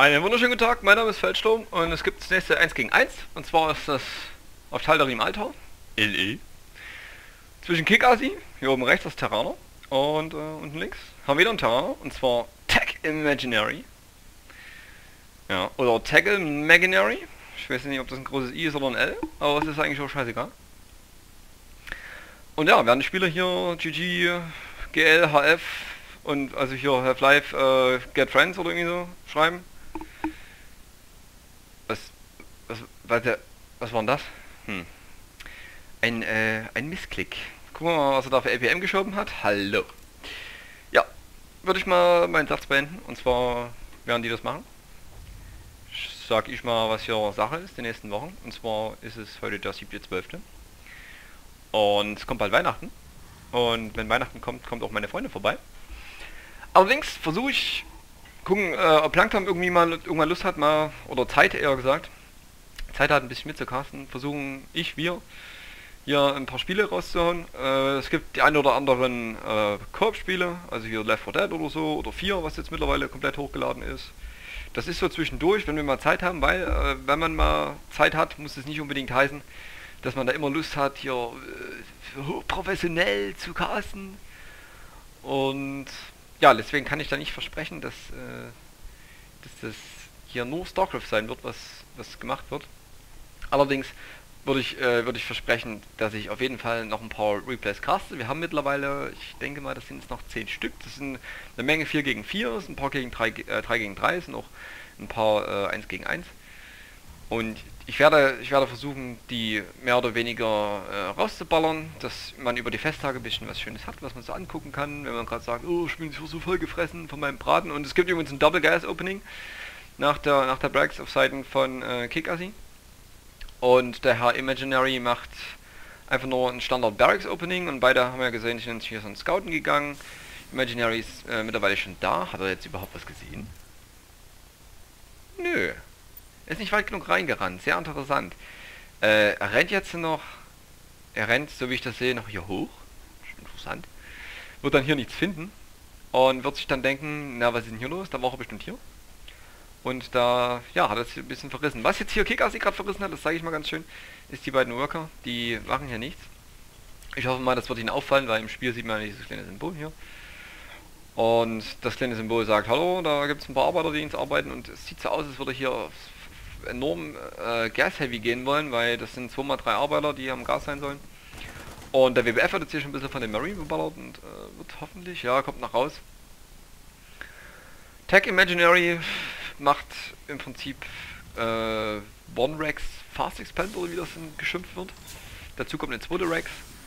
Einen wunderschönen guten Tag, mein Name ist Feldsturm und es gibt das nächste 1 gegen 1 und zwar ist das auf Tal'Darim Altar, LE, zwischen Kikasi, hier oben rechts das Terraner und unten links haben wir wieder einen Terraner und zwar Tag Imaginary. Ja, oder Tag Imaginary, ich weiß nicht ob das ein großes I ist oder ein L, aber es ist eigentlich auch scheißegal. Und ja, werden die Spieler hier GG, GL, HF und also hier Half-Life, Get Friends oder irgendwie so schreiben. Was war denn das? Ein Missklick. Gucken wir mal, was er da für LPM geschoben hat. Hallo. Ja, würde ich mal meinen Satz beenden. Und zwar werden die das machen. Sag ich mal, was hier Sache ist, die nächsten Wochen. Und zwar ist es heute der 7.12. Und es kommt bald Weihnachten. Und wenn Weihnachten kommt, kommt auch meine Freundin vorbei. Allerdings versuche ich, gucken, ob Plankton irgendwie mal irgendwann Lust hat, mal, oder Zeit eher gesagt, Zeit hat ein bisschen mitzucasten, versuchen wir hier ein paar Spiele rauszuhauen. Es gibt die ein oder anderen Koop-Spiele, also hier Left 4 Dead oder so, oder 4, was jetzt mittlerweile komplett hochgeladen ist. Das ist so zwischendurch, wenn wir mal Zeit haben, weil wenn man mal Zeit hat, muss es nicht unbedingt heißen, dass man da immer Lust hat, hier professionell zu casten. Und ja, deswegen kann ich da nicht versprechen, dass das hier nur StarCraft sein wird, was gemacht wird. Allerdings würde ich versprechen, dass ich auf jeden Fall noch ein paar Replays caste. Wir haben mittlerweile, ich denke mal, das sind jetzt noch 10 Stück. Das sind eine Menge 4 gegen 4, sind ein paar gegen 3 gegen 3, sind auch ein paar 1 gegen 1. Und ich werde versuchen, die mehr oder weniger rauszuballern, dass man über die Festtage ein bisschen was Schönes hat, was man so angucken kann, wenn man gerade sagt, oh, ich bin so voll gefressen von meinem Braten. Und es gibt übrigens ein Double Gas Opening nach der Brax auf Seiten von Kikasi. Und der Herr Imaginary macht einfach nur ein Standard Barracks Opening und beide haben ja gesehen, die sind hier so ein Scouten gegangen. Imaginary ist mittlerweile schon da. Hat er jetzt überhaupt was gesehen? Nö. Er ist nicht weit genug reingerannt. Sehr interessant. Er rennt jetzt noch. Er rennt, so wie ich das sehe, noch hier hoch. Interessant. Wird dann hier nichts finden. Und wird sich dann denken, na, was ist denn hier los? Da war er bestimmt hier. Und da, ja, hat er sich ein bisschen verrissen. Was jetzt hier Kikasi gerade verrissen hat, das sage ich mal ganz schön, ist die beiden Worker. Die machen hier nichts. Ich hoffe mal, das wird ihnen auffallen, weil im Spiel sieht man ja dieses kleine Symbol hier. Und das kleine Symbol sagt, hallo, da gibt es ein paar Arbeiter, die ins arbeiten. Und es sieht so aus, als würde hier enorm Gas-Heavy gehen wollen, weil das sind 2x3 Arbeiter, die am Gas sein sollen. Und der WBF wird jetzt hier schon ein bisschen von den Marine beballert und wird hoffentlich, ja, kommt noch raus. Tag Imaginary macht im Prinzip One Rex Fast Expand oder wie das geschimpft wird. Dazu kommt eine zweite Rex.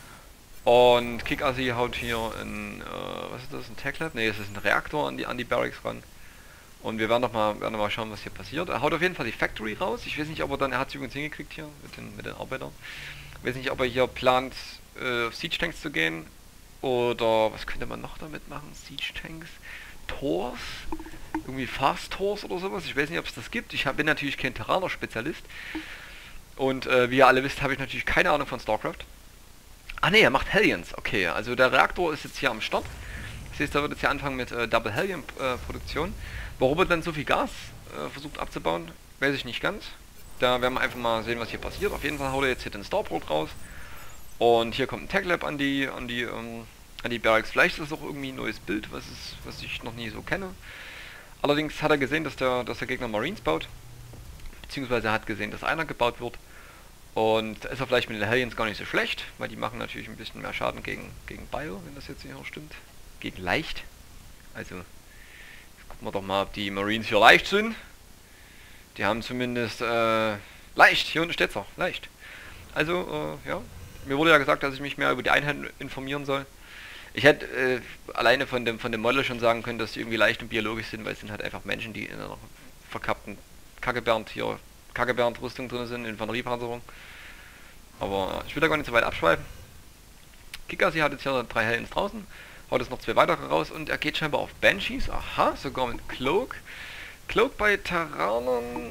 Und Kikasi haut hier ein, was ist das, ein Tech Lab? Ne, es ist ein Reaktor an die Barracks ran. Und wir werden noch mal schauen, was hier passiert. Er haut auf jeden Fall die Factory raus. Ich weiß nicht, ob er dann, er hat es übrigens hingekriegt hier mit den Arbeitern. Ich weiß nicht, ob er hier plant, auf Siege Tanks zu gehen. Oder was könnte man noch damit machen? Siege Tanks? Tors? Irgendwie Fast Tors oder sowas. Ich weiß nicht, ob es das gibt. Ich bin natürlich kein Terraner-Spezialist. Und wie ihr alle wisst, habe ich natürlich keine Ahnung von StarCraft. Ah ne, er macht Hellions. Okay, also der Reaktor ist jetzt hier am Start. Das heißt, da wird jetzt hier anfangen mit Double Hellion Produktion. Warum er dann so viel Gas versucht abzubauen, weiß ich nicht ganz. Da werden wir einfach mal sehen, was hier passiert. Auf jeden Fall haut er jetzt hier den Starport raus. Und hier kommt ein Tech Lab an die Barracks. Vielleicht ist es auch irgendwie ein neues Bild, was ich noch nie so kenne. Allerdings hat er gesehen, dass der Gegner Marines baut. Beziehungsweise er hat gesehen, dass einer gebaut wird. Und da ist er vielleicht mit den Hellions gar nicht so schlecht, weil die machen natürlich ein bisschen mehr Schaden gegen Bio, wenn das jetzt hier auch stimmt. Gegen leicht. Also, jetzt gucken wir doch mal, ob die Marines hier leicht sind. Die haben zumindest, leicht, hier unten steht's auch, leicht. Also, ja, mir wurde ja gesagt, dass ich mich mehr über die Einheiten informieren soll. Ich hätte alleine von dem Model schon sagen können, dass die irgendwie leicht und biologisch sind, weil es sind halt einfach Menschen, die in einer verkappten Kackebernd-Rüstung drin sind, Infanteriepanzerung. Aber ich will da gar nicht so weit abschweifen. Kikasi hat jetzt hier 3 Hellions draußen, haut jetzt noch 2 weitere raus und er geht scheinbar auf Banshees. Aha, sogar mit Cloak. Cloak bei Terranern.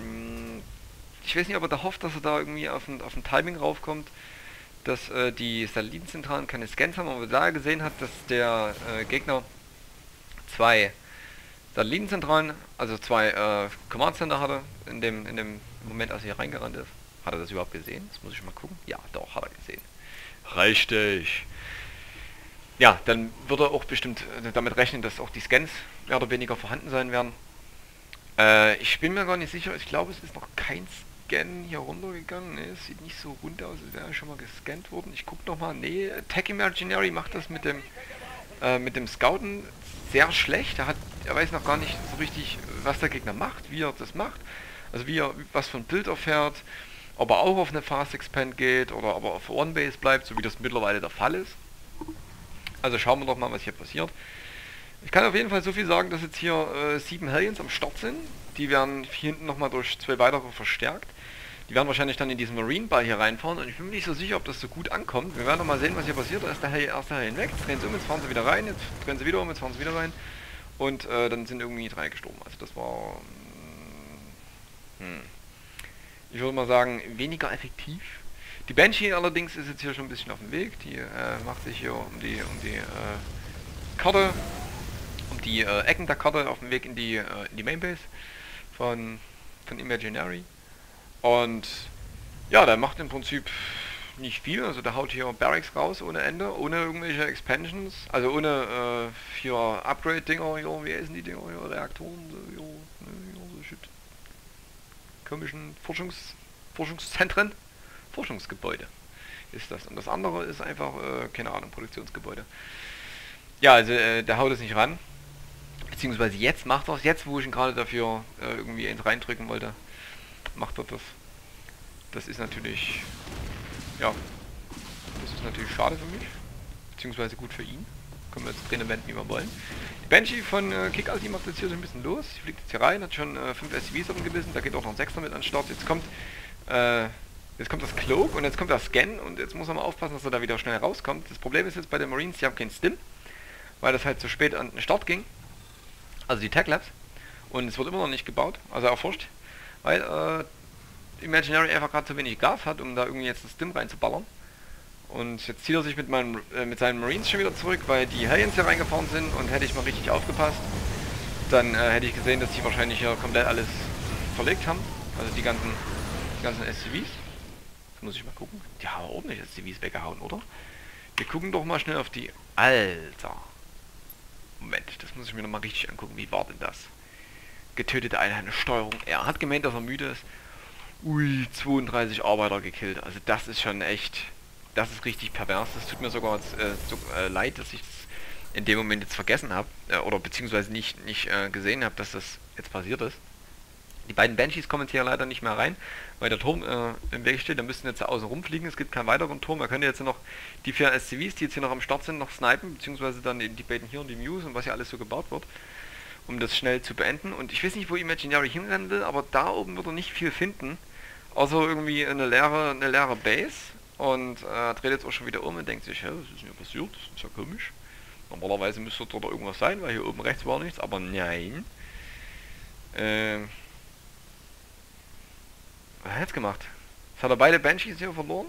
Ich weiß nicht, ob er da hofft, dass er da irgendwie auf ein Timing raufkommt, dass die Satellitenzentralen keine Scans haben, aber da gesehen hat, dass der Gegner 2 dann Linienzentralen, also zwei Command Center hatte, in dem Moment, als er hier reingerannt ist. Hat er das überhaupt gesehen? Das muss ich mal gucken. Ja, doch, hat er gesehen. Richtig. Ja, dann würde er auch bestimmt damit rechnen, dass auch die Scans mehr oder weniger vorhanden sein werden. Ich bin mir gar nicht sicher, ich glaube, es ist noch kein Scan hier runtergegangen. Ne, es sieht nicht so rund aus, als wäre schon mal gescannt worden. Ich gucke nochmal. Nee, Tech Imaginary macht das mit dem Scouten sehr schlecht. Er weiß noch gar nicht so richtig, was der Gegner macht, wie er das macht. Also was für ein Bild er fährt, ob er auch auf eine Fast Expand geht oder ob er auf One Base bleibt, so wie das mittlerweile der Fall ist. Also schauen wir doch mal, was hier passiert. Ich kann auf jeden Fall so viel sagen, dass jetzt hier 7 Hellions am Start sind. Die werden hier hinten nochmal durch 2 weitere verstärkt. Die werden wahrscheinlich dann in diesen Marine Ball hier reinfahren und ich bin mir nicht so sicher, ob das so gut ankommt. Wir werden noch mal sehen, was hier passiert. Da ist der erste Hellion weg, jetzt drehen sie um, jetzt fahren sie wieder rein, jetzt drehen sie wieder um, jetzt fahren sie wieder rein. Und dann sind irgendwie 3 gestorben. Also das war... ich würde mal sagen, weniger effektiv. Die Banshee allerdings ist jetzt hier schon ein bisschen auf dem Weg. Die macht sich hier um die Karte, um die Ecken der Karte auf dem Weg in die Mainbase von Imaginary. Und ja, der macht im Prinzip nicht viel. Also der haut hier Barracks raus ohne Ende, ohne irgendwelche Expansions, also ohne hier Upgrade-Dinger, wie heißen die Dinger hier, Reaktoren, so shit. Komischen Forschungszentren. Forschungsgebäude ist das. Und das andere ist einfach, keine Ahnung, Produktionsgebäude. Ja, also der haut es nicht ran. Beziehungsweise jetzt macht er es. Jetzt, wo ich ihn gerade dafür irgendwie eins reindrücken wollte, macht er das. Das ist natürlich, ja, das ist natürlich schade für mich. Beziehungsweise gut für ihn. Können wir jetzt drin wenden, wie wir wollen. Die Banshee von Kick-Ass macht jetzt hier so ein bisschen los. Sie fliegt jetzt hier rein, hat schon 5 SCVs gebissen. Da geht auch noch ein 6er mit an den Start. Jetzt kommt das Cloak und jetzt kommt der Scan und jetzt muss er mal aufpassen, dass er da wieder schnell rauskommt. Das Problem ist jetzt bei den Marines, die haben keinen Stim, weil das halt zu spät an den Start ging. Also die Tech Labs. Und es wird immer noch nicht gebaut, also erforscht, weil Imaginary einfach gerade zu wenig Gas hat, um da irgendwie jetzt das Stim reinzuballern. Und jetzt zieht er sich mit seinen Marines schon wieder zurück, weil die Hellions hier reingefahren sind und hätte ich mal richtig aufgepasst, dann hätte ich gesehen, dass sie wahrscheinlich hier komplett alles verlegt haben. Also die ganzen SCVs. Muss ich mal gucken. Die haben ordentlich SCVs weggehauen, oder? Wir gucken doch mal schnell auf die... Alter. Moment, das muss ich mir nochmal richtig angucken. Wie war denn das? Getötete Einheit, Steuerung. Er hat gemeint, dass er müde ist. Ui, 32 Arbeiter gekillt. Also das ist schon echt... Das ist richtig pervers. Das tut mir sogar leid, dass ich das in dem Moment jetzt vergessen habe. Oder beziehungsweise nicht gesehen habe, dass das jetzt passiert ist. Die beiden Banshees kommen jetzt hier leider nicht mehr rein, weil der Turm im Weg steht. Da müssten jetzt außen rumfliegen. Es gibt keinen weiteren Turm. Er könnte jetzt noch die 4 SCVs, die jetzt hier noch am Start sind, noch snipen, beziehungsweise dann die beiden hier und die Muse und was hier alles so gebaut wird, um das schnell zu beenden. Und ich weiß nicht, wo Imaginary hinrennen will, aber da oben wird er nicht viel finden, außer irgendwie eine leere Base. Und dreht jetzt auch schon wieder um und denkt sich, hä, was ist denn hier passiert? Das ist ja komisch. Normalerweise müsste dort irgendwas sein, weil hier oben rechts war nichts, aber nein. Was hat er jetzt gemacht? Jetzt hat er beide Banshees hier verloren?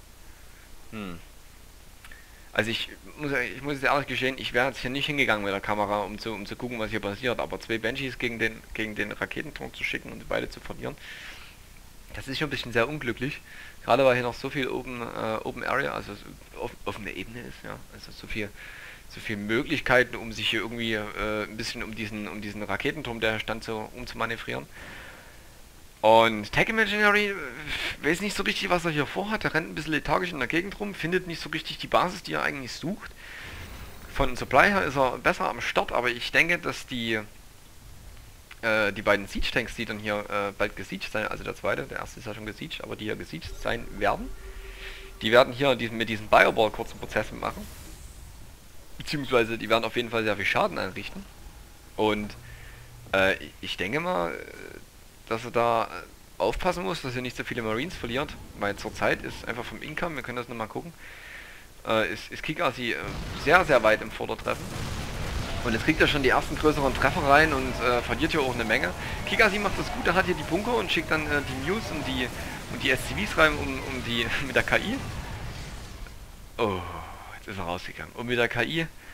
Also ich muss jetzt ehrlich gestehen, ich wäre jetzt hier nicht hingegangen mit der Kamera, um zu gucken, was hier passiert. Aber 2 Banshees gegen den Raketenturm zu schicken und beide zu verlieren, das ist schon ein bisschen sehr unglücklich. Gerade weil hier noch so viel Open Area, also offene Ebene ist, ja. Also so viel Möglichkeiten, um sich hier irgendwie ein bisschen um diesen Raketenturm, der stand, so umzumanövrieren. Und Tech Imaginary weiß nicht so richtig, was er hier vorhat. Er rennt ein bisschen lethargisch in der Gegend rum, findet nicht so richtig die Basis, die er eigentlich sucht. Von Supply her ist er besser am Start, aber ich denke, dass die beiden Siege-Tanks, die dann hier bald gesiegt sein, also der zweite, der erste ist ja schon gesiegt, aber die hier gesiegt sein werden, die werden hier mit diesem Bioball kurzen Prozess machen. Beziehungsweise die werden auf jeden Fall sehr viel Schaden anrichten. Und ich denke mal, dass er da aufpassen muss, dass er nicht so viele Marines verliert, weil zurzeit ist einfach vom Income, wir können das nochmal gucken, ist Kick-Ass sehr, sehr weit im Vordertreffen. Und jetzt kriegt er schon die ersten größeren Treffer rein und verliert hier auch eine Menge. Kick-Ass macht das gut, er hat hier die Bunker und schickt dann die News und die SCVs rein mit der KI. Oh, jetzt ist er rausgegangen. Und mit der KI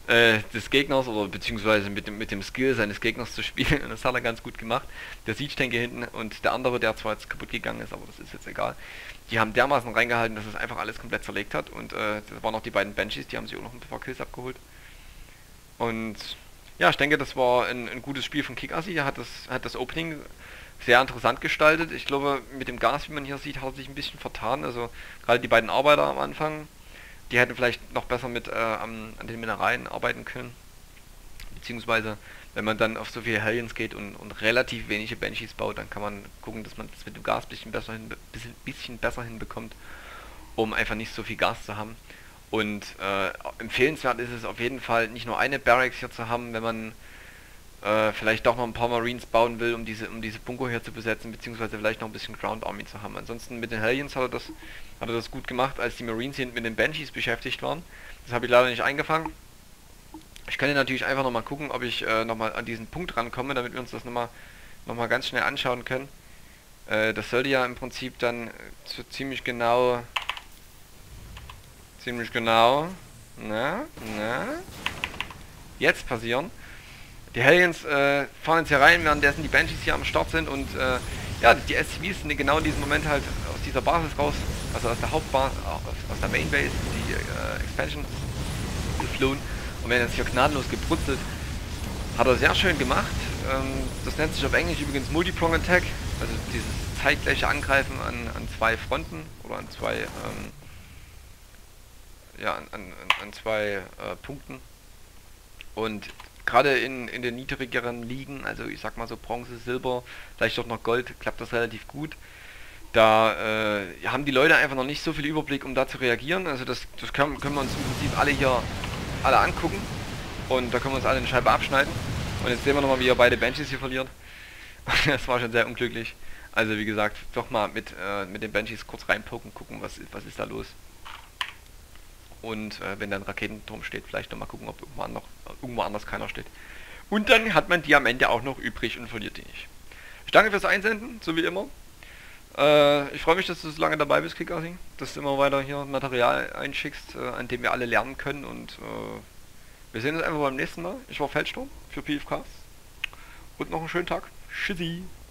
des Gegners oder beziehungsweise mit dem Skill seines Gegners zu spielen. Und das hat er ganz gut gemacht. Der Siege-Tank hier hinten und der andere, der zwar jetzt kaputt gegangen ist, aber das ist jetzt egal. Die haben dermaßen reingehalten, dass es einfach alles komplett zerlegt hat. Und das waren noch die beiden Banshees, die haben sich auch noch ein paar Kills abgeholt. Und ja, ich denke, das war ein gutes Spiel von Kick-Assi. Er hat das Opening sehr interessant gestaltet. Ich glaube, mit dem Gas, wie man hier sieht, hat er sich ein bisschen vertan. Also gerade die beiden Arbeiter am Anfang, die hätten vielleicht noch besser an den Mineralien arbeiten können. Beziehungsweise, wenn man dann auf so viele Hellions geht und relativ wenige Banshees baut, dann kann man gucken, dass man das mit dem Gas bisschen besser hinbekommt, um einfach nicht so viel Gas zu haben. Und empfehlenswert ist es auf jeden Fall, nicht nur eine Barracks hier zu haben, wenn man vielleicht doch noch ein paar Marines bauen will, um diese Bunker hier zu besetzen, beziehungsweise vielleicht noch ein bisschen Ground Army zu haben. Ansonsten mit den Hellions hat er das gut gemacht, als die Marines hier mit den Banshees beschäftigt waren. Das habe ich leider nicht eingefangen. Ich könnte natürlich einfach nochmal gucken, ob ich nochmal an diesen Punkt rankomme, damit wir uns das nochmal ganz schnell anschauen können. Das sollte ja im Prinzip dann so ziemlich genau, jetzt passieren. Die Hellions fahren jetzt hier rein, währenddessen die Banshees hier am Start sind und ja, die SCVs sind genau in diesem Moment halt aus dieser Basis raus, also aus der Hauptbasis, aus der Main Base, die Expansion geflohen und werden jetzt hier gnadenlos gebrutzelt. Hat er sehr schön gemacht. Das nennt sich auf Englisch übrigens Multiprong Attack, also dieses zeitgleiche Angreifen an zwei Fronten oder an zwei an zwei Punkten. Und gerade in den niedrigeren Ligen, also ich sag mal so Bronze, Silber, vielleicht auch noch Gold, klappt das relativ gut. Da haben die Leute einfach noch nicht so viel Überblick, um da zu reagieren. Also das können wir uns im Prinzip alle angucken. Und da können wir uns alle eine Scheibe abschneiden. Und jetzt sehen wir nochmal, wie er beide Banshees hier verliert. Das war schon sehr unglücklich. Also wie gesagt, doch mal mit den Banshees kurz reinpoken, gucken, was ist da los. Und wenn dann ein Raketenturm steht, vielleicht nochmal gucken, ob irgendwo anders keiner steht. Und dann hat man die am Ende auch noch übrig und verliert die nicht. Ich danke fürs Einsenden, so wie immer. Ich freue mich, dass du so lange dabei bist, Kick-Assi. Dass du immer weiter hier Material einschickst, an dem wir alle lernen können. Und wir sehen uns einfach beim nächsten Mal. Ich war Feldsturm für PFK. Und noch einen schönen Tag. Tschüssi.